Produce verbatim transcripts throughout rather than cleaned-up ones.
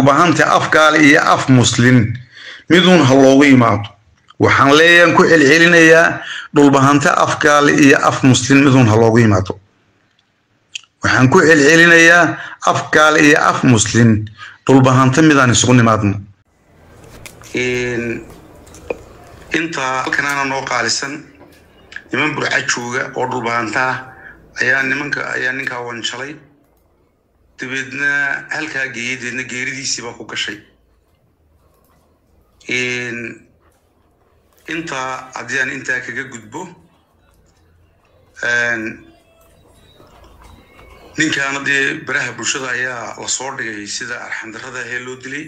dhulbahanta afkaal iyo af muslim midun ha loogu yimaado waxaan leeyahay ku celcelinayaa dhulbahanta afkaal iyo af muslim midun ha loogu yimaado waxaan ku celcelinayaa afkaal iyo af muslim dhulbahanta midaan isugu nimaadno in inta halkana noo qaalisan niman burca jooga oo dhulbahanta ayaa nimanka ayaa ninka wanshalay dibadna halka geeyadna geeridiisii ba ku gashay in inta adiyaan inta kaga gudbo een ninkaana de baraha bulshada ayaa la soo dhigay sida arxan darrada ee loo dilay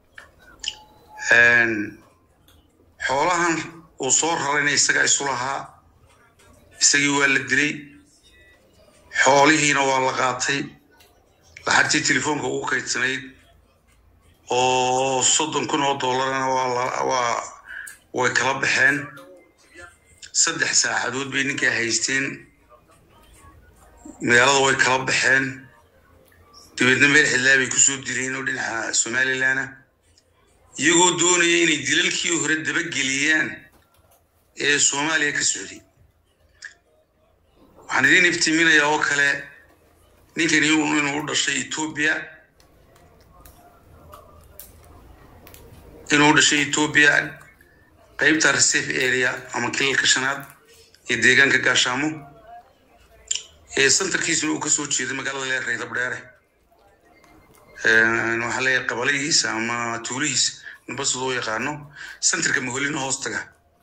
een xoolahan oo soo raray isaga isu lahaa isagii waa la dilay xoolihiina waa la qaatay lacagtii telefoonka uu kaydsanay oo soddon kun oo dollarna waa waa way kala baxeen saddex saacadood bay ninka haysteen magaalada way kala baxeen dibadna meel xilaa bay ku soo dileen oo dhinaca Somaliland iyagoo doonaya inay dilalkii hore daba geliyaan ee Soomaaliya ka socday waxaan idin iftiiminayaa oo kale ninkan inuu u dhashay Ethiopia inuu u dhashay Ethiopia qaybta reserve area ama kilka shanaad ee deegaanka Gaashaamo ee centerkiisa uu ka soo jeeday magaalada Leereed Abdheere ee waxa la qabaliyisa ama tuuliis nabasoo yaqaano centerka Moholin hoostaga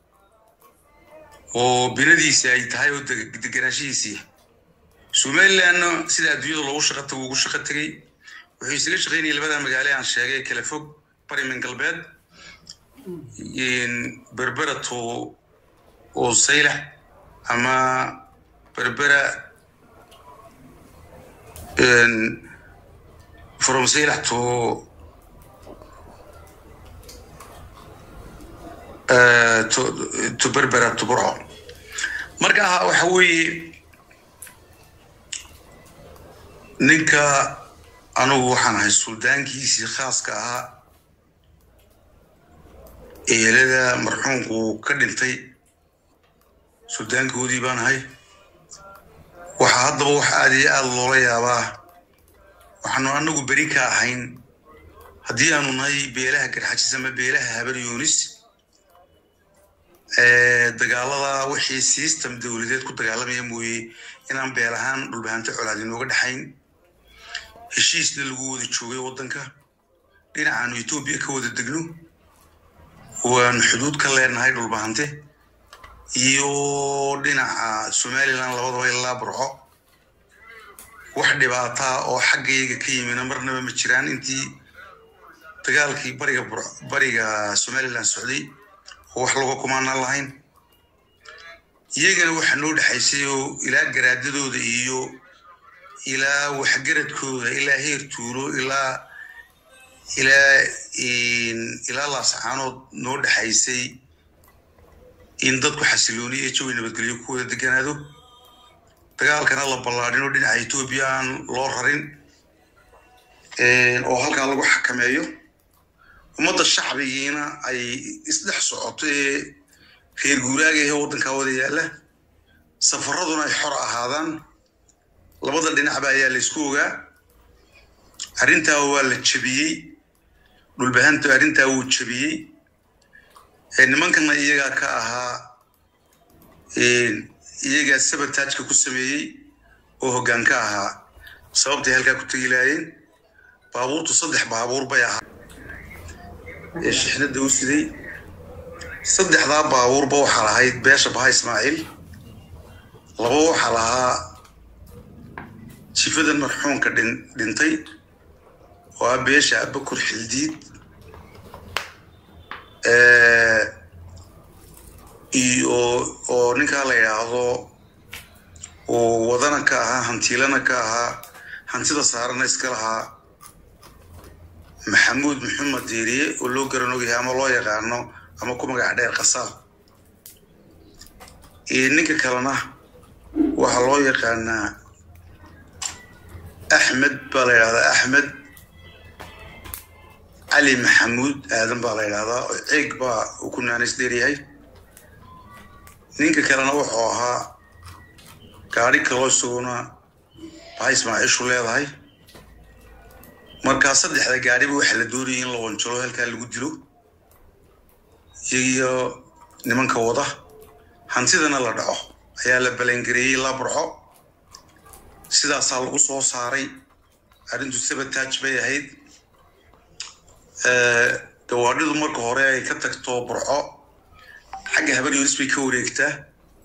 oo binadiisa ay tahay oo deganaanshihiisa Somaliland sida adduunyada loogu shaqo ugu shaqo tagay wuxuu isaga shaqeynayay labada magaalo aan sheegay kala fog Bariman Galbeed in Berberato oo Saylax ama Berbera in from Saylax to uh, to to Berbera to Burco marka waxa weeye ninka anigu waxaan ahay suldaankiisii khaaska ahaa eelada marxuumku ka dhintay suldaankoodii baan ahay waxa haddaba wax aad iyo aad loola yaabaa waxaanu anagu beri ka ahayn haddii aanu nahay beelaha garxajis ama beelaha habar yoonis ee dagaalada wixii system dawladeed ku dagaalamaya mooyee inaan beel ahaan dhulbahanta colaad inooga dhaxayn heshiisna lagu wada joogay wadanka dhinacan Ethiopia ka wada degno waan xuduud ka leenahay dhulbahante iyo dhinaca Somaliland labadaba ilaa Burco wax dhibaato oo xaggayga ka yimina marnaba ma jiraan intii dagaalkii bariga bariga Somaliland socday wax lagu kumaana lahayn iyagana waxa noo dhaxaysay oo ilaa garaadadooda iyo ilaa wax garadkooda ilaa heer tuulo ilaa ilaa in ilaa la saxanood noo dhaxaysay in dadku xasilooni ee joog nabadgelyo ku wada deganaado dagaalkana la ballaadhino dhinaca Ethiopia aan loo rarin ee oo halka lagu xakameeyo umada shacbigiina ay isdhex socotay reer guuraaga ee wadanka wada yaala safaraduna ay xor ahaadaan labada dhinac baa ayaa la isku ogaa arinta waa la jabiyay dhulbahanta arinta uu jabiyay ee nimankana iyaga ka ahaa ee iyaga sabotaajka ku sameeyay oo hoggaan ka ahaa sababtay halka ku tagilaayeen baabuurtu saddex baabuur bay ahaa ee shixnada u siday saddexda baabuur ba waxa lahayd beesha Baha Ismaaciil laba waxa lahaa شفدان مرحوم كدين دينتي وابيش أبكر حلديد ااا iyo oo ninka la yiraahdo oo wadana ka aha hantilana ka aha hantida saarana iska lahaa Maxamuud Maxamed Diiriye oo loo garanayo ama loo yaqaano ama ku magac dheer qasaab ee ninka kalena waxa loo yaqaanaa أحمد بلا أحمد علي محمود آدم بالله هذا عيق با وكنا نسديري هاي نينك كلنا وحوها كاري كلوسونا هاي اسمع إيش ولا هاي مركز صدق هذا قاري بوحل دوري إن لو نشلو هالكال الجدلو يجي نمن كوضة هنسيدنا لا دعوه هيا لبلنجري لا برعو سيدا صار وصو صاري أرنتو سبب تاج بيه هيد دوارد مرك هراء كتكتو برعو حاجة هبل يونس بيكوريكته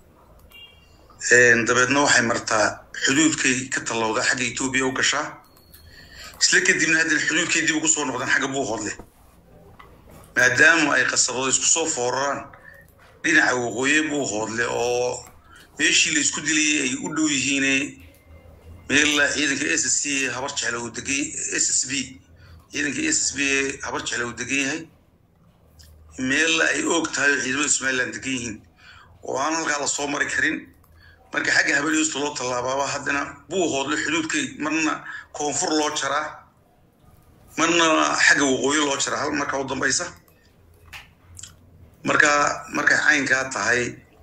دبنا وحي مرتا حدود كي كتلو ده حاجة يتوبيا وكشا سلك دي من هذه الحدود كي دي بقصور نقدر حاجة بوه هذله ما دام أي قصة يسكسو فوران دينا عوقوي بوه هذله أو ماشي اللي يسكت لي يقولوا يهيني ميلا إذا كإس إس سي هبرش على ودقي إس إس بي إذا كإس إس بي هبرش على ودقي هاي ميلا أي وقت هاي إذا اسمه إلا دقيهن وأنا لقى على صومر كرين marka xagga habal yoosto loo talaababa hadana buu hoodlo xuduudkay marna koonfur loo jaraa marna xagga waqooyi loo jaraa hal marka u dambaysa marka marka caynka tahay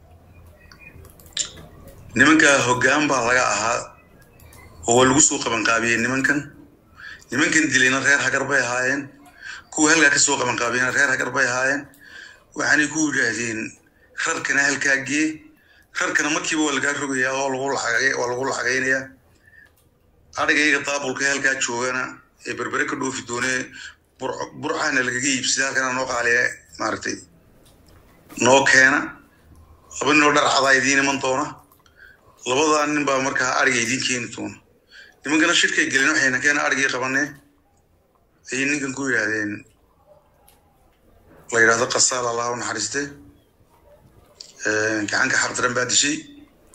nimanka hoggaan baa laga ahaa oo lagu soo qaban qaabiyay nimankan nimankan dilayna reer hagar bay ahaayeen kuwa halka ka soo qaban qaabiyay reer hagar bay ahaayeen waxaanay ku yiraahdeen kharkana halkaagii خركنا مكي بقول لك أروح يا الله والله حاجة والله والله حاجينيا أنا جاي قطاب والكهل كات شو أنا بربرك دو في الدنيا بر برعنا اللي جيب سيدا كنا نوق عليه مرتين نوق هنا أبن نودر عضاي دين من طونا لبضا أن بمركها أرجع دين كين طون لما كنا شركة يجلنا حين كان أرجع قبلنا هي نيجي نقول هذين الله يرضى قصال الله ونحرسته كعنك حضرن بعد شيء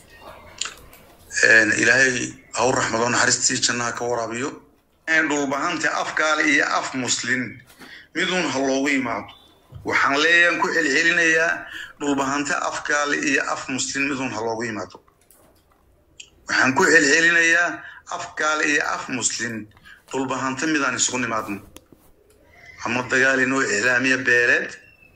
إلهي أو رحمة الله نحرستي جنها كورابيو دول بهانت أفكار إيه أف مسلم مدون هاللوي معه وحنليا كل العلنا يا دول بهانت أفكار إيه أف مسلم مدون هاللوي معه وحن كل العلنا يا أفكار إيه أف مسلم دول بهانت مدان يسقون معهم أما الدجال إنه إعلامية بلد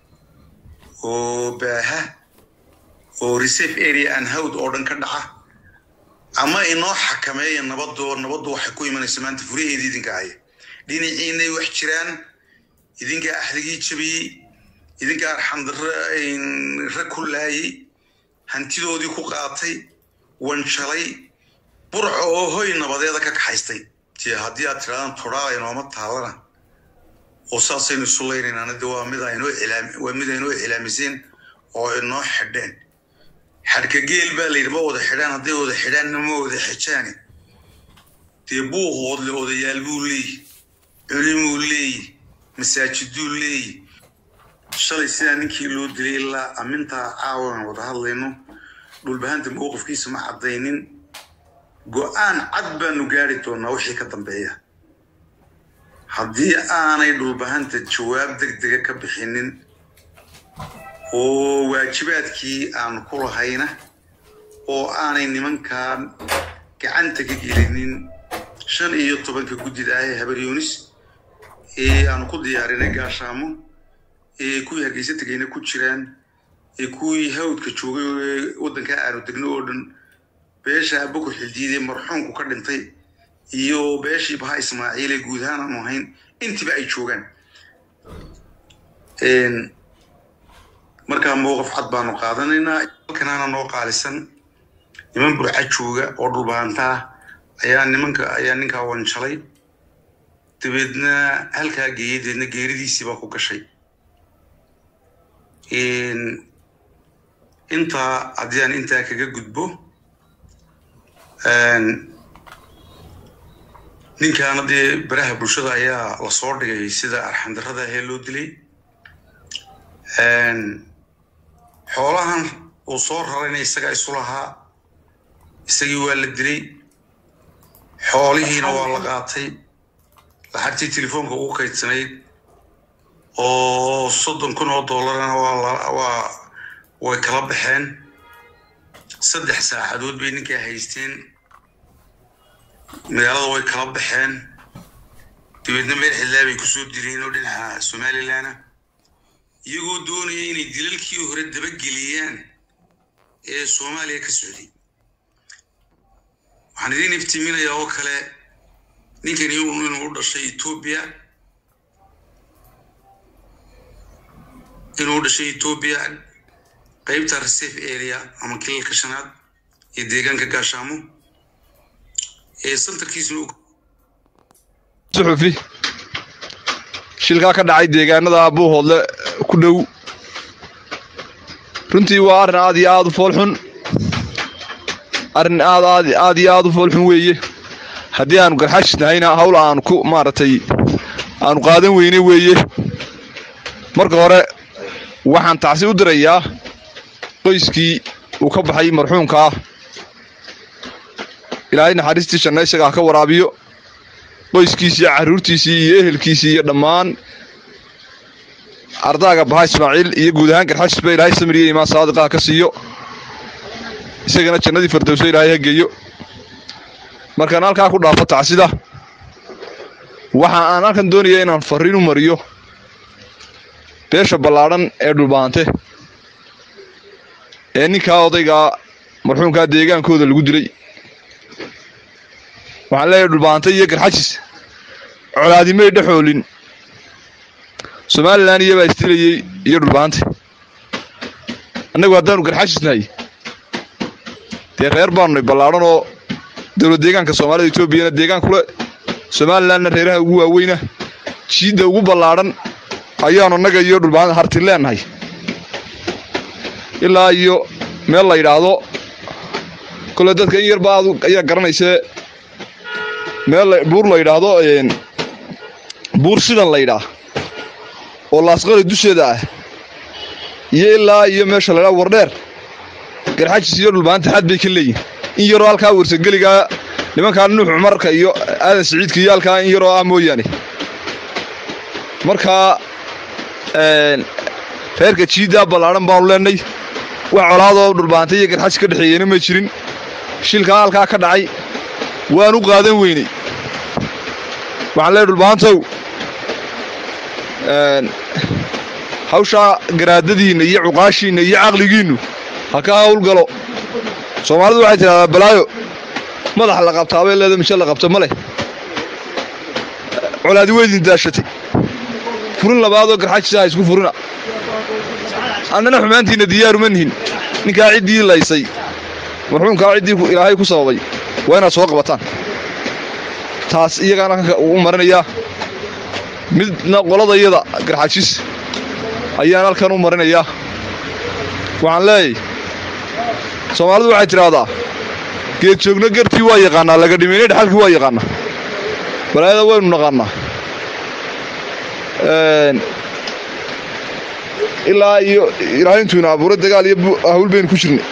وبها oo reserve area and howd oo dhan ka dhaca ama inoo xakameeyo nabaddo nabaddu waxay ku imanaysaa maanta furiyeedii idinka ay dhinaciinay wax jiraan idinka axdigii jabiyay idinka arxan dareen rakulaay hantidoodii ku qaatay wanshalay burco oo hoy nabadeeda ka kaxaystay tii haddii aad tiraadaan toraa inooma taalana oo saasaynu suleynayna waa mid aynu ilaam waa mid aynu ilaamiseen oo inoo xidheen حركة جيل بالي ما وده حدان هدي وده حدان ما وده حجاني تبوه وده وده يالبولي علمولي مساجدولي شلي سنة كيلو دليلا أمنتا عاون وده هاللينو دول بهانت موقف كيس مع الضينين قوان عدبا نقاريتو نوحي كتنبعيه هدي أنا دول بهانت الجواب دك دك كبحينين oo waajibaadkii aan ku lahayna oo aanay nimankan gacanta ka gelinin shan iyo tobanka gudida ah habar yunis ee aan ku diyaarinay gaashaamo ee ku Hargeysa tagayna ku jiraan ee kuwii hawdka joogay wadanka aanu degno oo dhan beesha Abuku Xildiide marxuumku ka dhintay iyo beeshii Baha Ismaaciil ee guud ahaan aanu hayn intiba ay joogaan een marka موقف cad baanu qaadanayna kana noo qaalisan niman burca jooga oo dhulbaanta ayaa nimanka ayaa ninka wanshalay dibadna halka geeydina geeridiisii ba ku gashay in inta adiyaan inta kaga gudbo een ninkaana de baraha bulshada ayaa la soo dhigay sida arxan darrada ee loo dilay een xoolahan oo soo raray isaga isu lahaa isagii waa la dilay xoolihiina waa la qaatay lacagtii telefoonka uu kaydsanay oo soddon kun oo dollarna waa waa way kala baxeen saddex saacadood bay ninka haysteen magaalada way kala baxeen dabeedna meel xildhibaanay ku soo direen oo dhinaca Somaliland iyagoo doonaya inay dilalkii hore dabageliyaan ee Soomaaliya ka socday. waxaan idin iftiiminayaa oo kale ninkani inuu u dhashay Ethiopia inuu u dhashay Ethiopia qaybta reserve area ama kiilka shanaad ee deegaanka Gaashaamo ee santarkiisuna suxufi shilka ka dhacay deegaanada Abuuhoodle ku dhow runtii waa arrin aad iyo aad u foolxun arrin aad aad aad iyo aad u foolxun weeye haddii aanu garxashnahayna hawl aan ku maaratay aanu qaadan weyne weeye marka hore waxaan tacsi u dirayaa qoyskii uu ka baxay marxuumka ilaahay naxariistii janna isaga ka waraabiyo qoyskiisii caruurtiisii iyo ehelkiisii iyo dhammaan ardaaga Baha Ismaaciil iyo guud ahaan garxashiis bay ilaahay samiriye imaan saadiqa ka siiyo isagana jannadii firdawsi ilaahay geeyo markaan halka ku dhaafo tacsida waxa aan halkan doonayaa inaan fariin u mariyo beesha ballaaran ee dhulbaante ee ninka odayga marxuumka deegaankooda lagu dilay waxaan leeyahay dhulbaante iyo garxashiis colaadimay dhaxoolin Somaliland iyo baastilayay iyo dhulbaante annagu haddaanu garxashiisnahay dee reer baanu ballaaran oo dawlad deegaanka Soomaalida Ethiopia deegaan kule Somaliland reeraha ugu waaweyna jiida ugu ballaaran ayaanu annaga iyo dhulbaante harti leenahay ilaa iyo meel la yiraahdo kule dadka in yar baad ayaa garanaysa meel buur la yiraahdo een buur sidan la yiraahdo oo laasqari dusheeda ah iyo ilaa iyo meesha la wardheer garxashiis iyo dhulbaante xad bay ka leeyihiin in yaro halka warsageliga nimanka Nuux Umarka iyo Aadan Saciidka iyo halka in yaro ah mooyane marka een reerka jiida ballaaran baan leenay wax colaado dhulbaante iyo garxashiis ka dhaxeeyeen ma jirin shilka halka ka dhacay waan u qaadan weynay waxaan leeyahay dhulbaantow een hawsha garaadadiina iyo cuqaashiina iyo aqligiinu ha ka hawl galo Soomaalidu waxay tiraahdaa balaayo madax la qabtaa bay leedahay misha la qabto male colaadi weydin daashatay furin labaad oo garxashiis ah isku furina annana xumaantiina diyaar uma nihin ninka cidii laysay marxuumka cidii ilaahay ku sababay waa inaad soo qabataan taas iyagana u marinaya midna qolada iyada garxashiis ayaan halkan u marinaya waxaan leeyahay Soomaalidu waxay tiraahdaa geed joogna gartii waa yaqaana laga dhimeeyay dhaxalkii waa yaqaana balaayada waynu naqaana een ilaa iyo ilaahay intuu abuuray dagaal iyo hawl been ku jirnay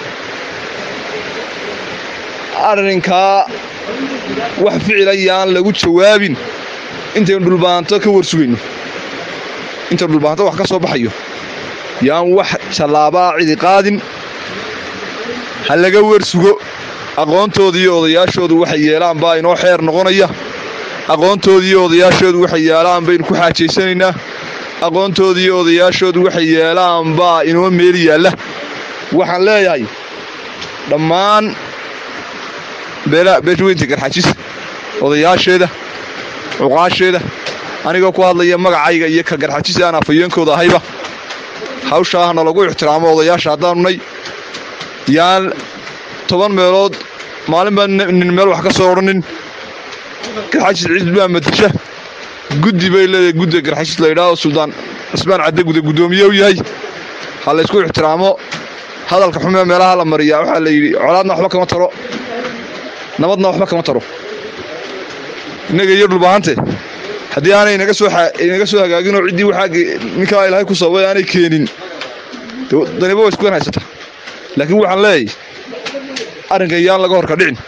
arrinka wax ficiliyaan lagu jawaabin inta dhulbaanto ka warsugayno inta dhulbaanto wax ka soo baxayo yaan wax talaaba cidi qaadin hal laga warsugo aqoontoodii odayaashoodu waxay yeelaan baa inoo xeer noqonaya aqoontoodii odayaashoodu waxay yeelaan baan ku xaajeysanaynaa aqoontoodii odayaashoodu waxay yeelaan baa inoo meel yaala waxaan leeyahay dhammaan beela beesweynta garxashiis odayaasheeda cuqaasheeda aniga ku hadlaya magacayga iyo ka garxashiis aan afayeenkooda ahayba hawshaana lagu ixtiraamo odayaasha hadaanay yaan toban meelood maalin baan nin meel wax ka soo oranin garxashiis cid baa matasha guddi bay leedahay guddi garxashiis la yiraahdo Suldaan Ismaan Cadde gudo gudoomiye u yahay hal isku ixtiraamo hadalka xumo meelaha la mariyaa waxa la yiri colaadna waxba kama taro nabadna waxba kama taro inaga iyo dhulbaante haddii aanay naga soo inaga soo hagaagin oo cidii waxa ninka Ilaahay ku sabay aanay keenin danibo isku haysata laakiin waxaan leeyahay arrinka yaan laga horka dhicin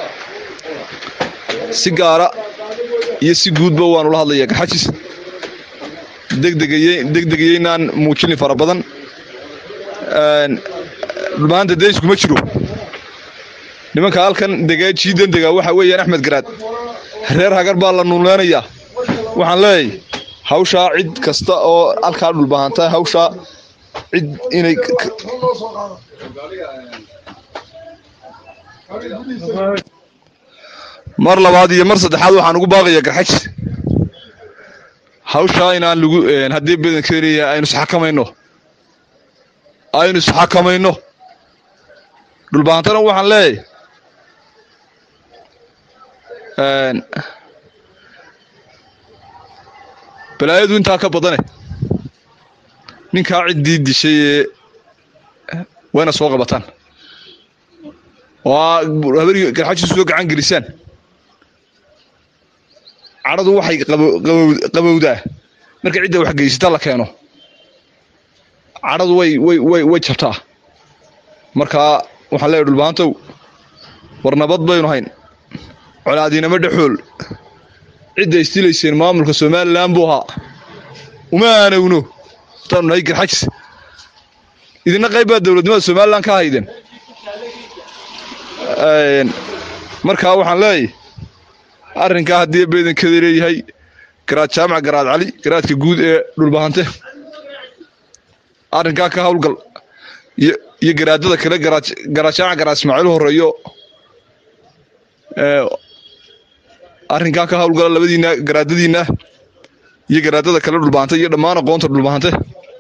si gaara iyo si guudba waan ula hadlayaa garxashiis degdegayay degdegaynaan muujin fara badan een dhulbaante deeysku ma jiro nimanka halkan degaa jiidan degaa waxa weeyaan Axmed Garaad reer hagar baa la nuuleynaya waxaan leeyahay hawsha cid kasta oo halkaa dhulbaahantay hawsha cid inay mar labaad iyo mar saddexaad waxaan ugu baaqayaa garxaj hawsha inaan lagu haddii badankeena aynu isxakamayno aynu isxakamayno dhulbaahantana waxaan leeyahay balaayadu intaa ka badane ninkaa ciddii dishay wayna soo qabataan waa habari garxajiisu soo gacan gelisaan cadhadu waxay qabowdaa marka cidda wax geysata la keeno cadhadu way way way way jabtaa markaa waxaan leeyahay dhulbaantow war nabad baynu hayn colaadiinama dhexool cidda istilayseen maamulka Soomaaliland buu ahaa uma aanawno tan ay garxajis idina qayb dawladnimada Soomaaliland ka hayden een markaa waxaan leeyahay arrinka hadii beedankeeda leeyahay garaad jaamac garaad cali garaadka guud ee dhulbaahante arrinka ka hawlgal iyo garaadada kale garaad garaad jaamac garaad Ismaaciil horeeyo ee arrinka ka hawlgal labadiina garaadadiina iyo garaadada kale dhulbaahante iyo dhammaan aqoonta dhulbaahante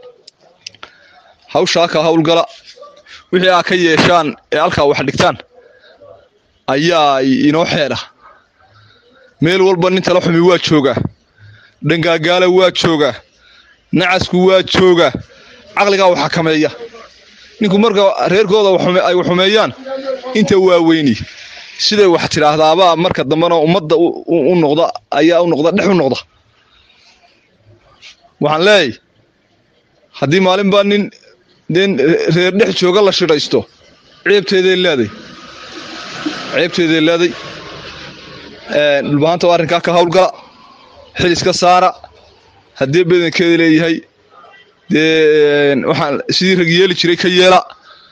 hawsha ka hawlgala wixii ay ka yeeshaan ee halka wax dhigtaan ayaa inoo xeera meel walba nin tala xumi waa jooga dhangaagaala waa jooga nacasku waa jooga aqliga waxa kameeya ninku marka reerkooda ay xumeeyaan inta waaweyni sida wax tiraahdaaba marka dambana ummadda u noqda ayaa u noqda dhex u noqda waxaan leeyahay haddii maalin baa nin den reer dhex jooga la shiraysto ceebteeday leeday ceebteeday leeday ee dhulbaanta arrinka ka hawlgala xil iska saara haddii badankeeda leeyahay dee waxaan sidii rag yeeli jiray ka yeela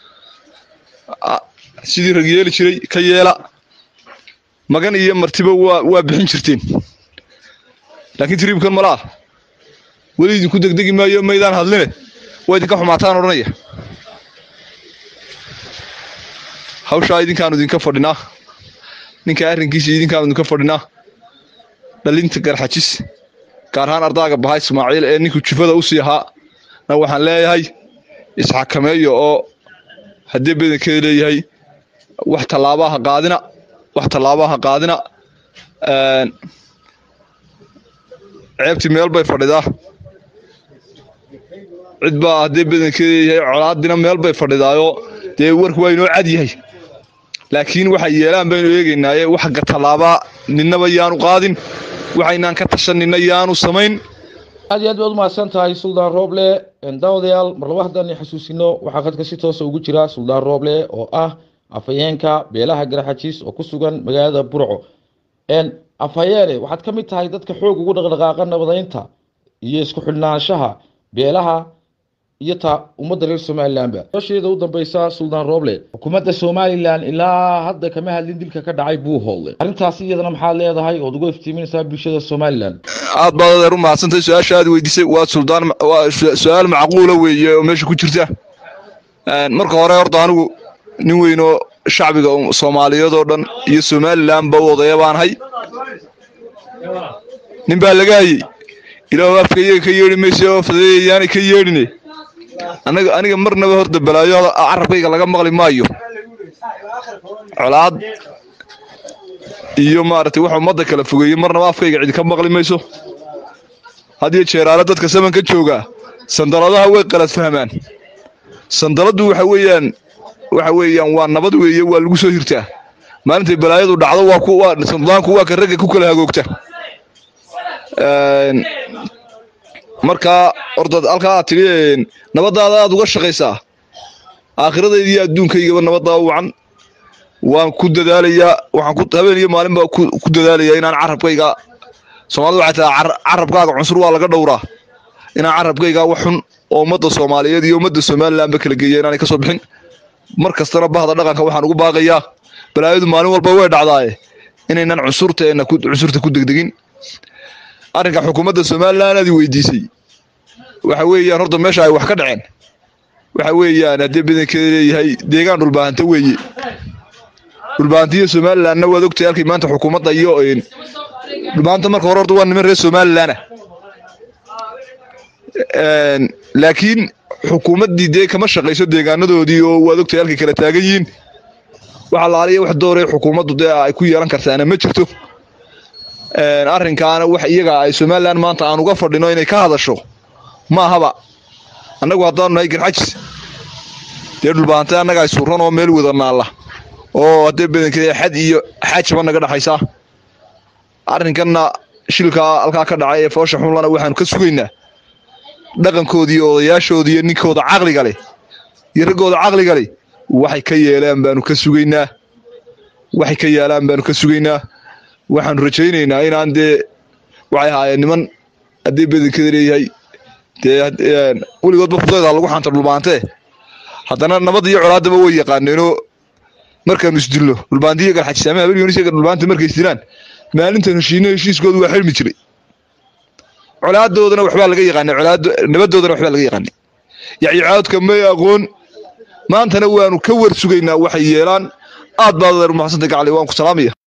sidii rag yeeli jiray ka yeela magan iyo martiba waa waa bixin jirteen laakiin tribkan malaha wali idinku degdegi maayo meydaan hadline way idinka xumaataan oranaya hawsha idinkaan idinka fadhinaa ninka arrinkiisa idinkaan idinka fadhinaa dhalinta garxajis gaar ahaan ardaaga bahay Ismaaciil ee ninku jifada u sii ahaa na waxaan leeyahay isxakameeyo oo haddii badankeeda leeyahay wax talaabaha qaadina wax talaabaha qaadina een ceebti meel bay fadhidaa cid baa haddii badankeeda leeyahay colaadina meel bay fadhidaayo dee warku waa inoo cad yahay laakiin waxa yeelaan baynu eegaynaaye wax ga talaaba ninaba yaanu qaadin waxaynaan ka tashanina yaanu samayn aad iyo aad baad u mahadsan tahay Suldaan Rooble daawadayaal mar laba haddaan xasuusino waxaa qadka si toos ah ugu jira Suldaan Rooble oo ah afayeenka beelaha garxajis oo ku sugan magaalada Burco een afayeene waxaad ka mid tahay dadka xoog ugu dhaqdhaqaaqa nabadaynta iyo isku xidhnaanshaha beelaha iyo ta ummadda reer Soomaaliland ba sheeda u dambaysa Suldaan Rooble xukuumadda Soomaaliland ilaa hadda kama hadlin dilka ka dhacay buu howlay arrintaas iyadana maxaa leedahay oo ugu iftiiminaysa bulshada Soomaaliland aad baad u mahadsantahay su'aasha aad weydiisay waa Suldaan waa su'aal macquul ah weeye oo meesha ku jirta een marka hore horta anigu nin weyn oo shacbiga Soomaaliyeed oo dhan iyo Soomaaliland ba wadaya baan hay nin baa laga hayay ilaa afkayga ka yeerimayso fadeeyaan ka yeerinay aniga aniga marnaba horda balaayo carabkayga laga maqli maayo colaad iyo maartay wax umada kala fogeeyay marnaba afkayga cid ka maqli mayso hadii jeeraala dadka samanka jooga sandaladaha way qalad fahmaan sandaladu waxa weeyaan waxa weeyaan waa nabad weeye waa lagu soo hirtaa maalintii balaayadu dhacdo waa ku waa sandaanku waa ka rag ku kala hagoogta een marka ordad halka tireen nabadaada aad uga shaqeysaa aakhiradeedii adduunkaygaba nabada wacan waan ku dadaalayaa waxaan ku habeen iyo maalin baa ku dadaalayaa inaan carabkayga Soomaalidu waxa taa carabkaaga cunsur waa laga dhowraa inaan carabkayga wax xun oo ummadda Soomaaliyeed iyo ummadda Soomaaliland ba kala geeyeen inaan ka soo bixin markastana bahda dhaqanka waxaan ugu baaqayaa balaayadu maalin walba way dhacdaaye inaynan cunsurteena ku cunsurta ku degdegin arrinka xukuumadda Soomaaliland ay weydiisay waxa weeyaan horta meesha ay wax ka dhaceen waxa weeyaan hadii badankeeda leeyahay deegaan dhulbaahanta weeye dhulbaantiyo Soomaaliland waad ogtay halkii maanta xukuumadda iyo in dhulbaanta marka hore horta waa niman reer Soomaaliland een laakiin xukuumaddii deeg kama shaqeyso deegaanadoodii oo waad ogtay halkii kala taagan yihiin waxa la aliyo wax dooray xukuumaddu ay ku yeelan kartaan ma jirto een arrinkaana wax iyaga ay Soomaaliland maanta aan uga fadhino inay ka hadasho ma ahaba annagu haddaan nahay garxajis dee dhulbaanta annaga ay suuran oo meel wada naala oo hadee badankeeda xad iyo xajba naga dhaxaysa arrinkanna shilka halka ka dhacay ee foosha xumlana waxaan ka sugaynaa dhaqankoodii odayaashoodii iyo ninkooda caqliga leh iyo ragooda caqliga leh waxay ka yeelaan baanu ka sugaynaa waxay ka yeelaan baanu ka sugaynaa waxaan rajaynaynaa inaan dee waxay haayeen niman hadii badankeeda leeyahay dee weligoodba fudayda lagu xanta dhulbaantee haddana nabad iyo colaadaba way yaqaaneenoo markaan isdillo dhulbaantiga garxajisama habeen yooniska dhulbaanta markay isdilaan maalintan heshiina heshiiskoodu waa xilmi jiray colaadoodana waxba laga yaqaanay colaado nabadoodana waxba laga yaqaanay yaci caadka ma aqoon maantana waanu ka war sugaynaa waxay yeelaan aad baad u mahadsantahay gacali waan ku salaamaya